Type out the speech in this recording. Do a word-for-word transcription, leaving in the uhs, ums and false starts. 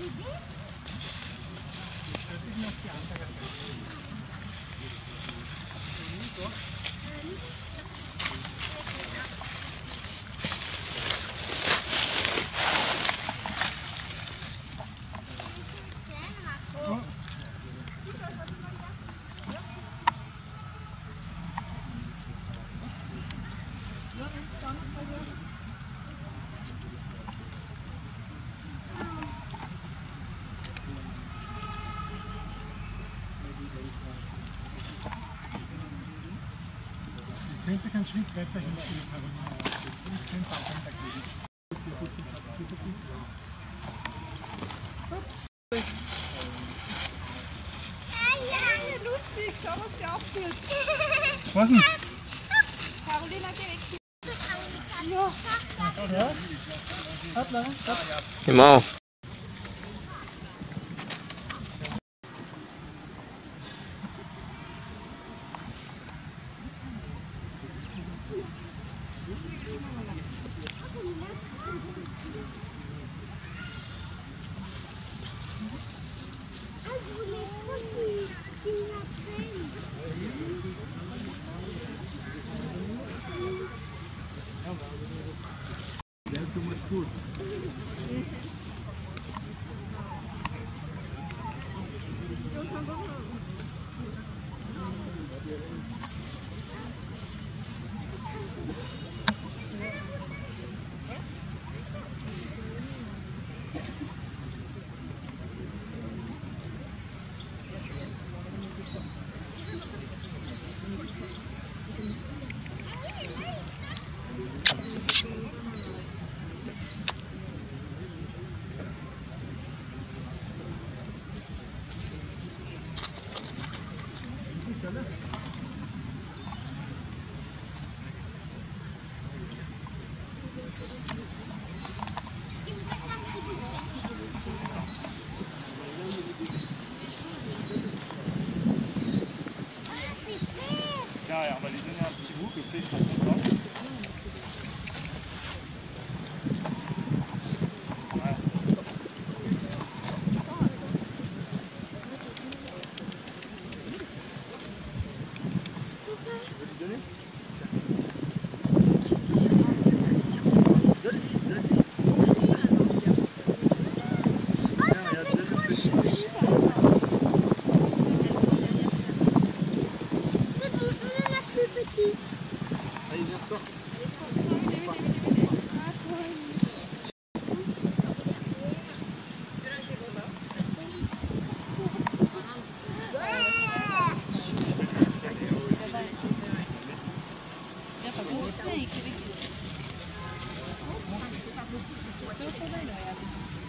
Könnte kein Schwindwetter hinstellen, aber ich könnte auch weitergehen. Ups. Ja, lustig, schau, was der aufführt. Was denn? Carolina, geh weg. Ja. Ja? Hoppla, hopp. Timo. Der ist dummer gut. Ja, ja, on va lui donner un petit bout, comme ça ils seront contents. Voilà. Tu veux lui donner? C'est dessus, dessus, dessus. Donne-lui, donne-lui. Tiens, regarde, donne le petit. Allez, viens, sors. Sim,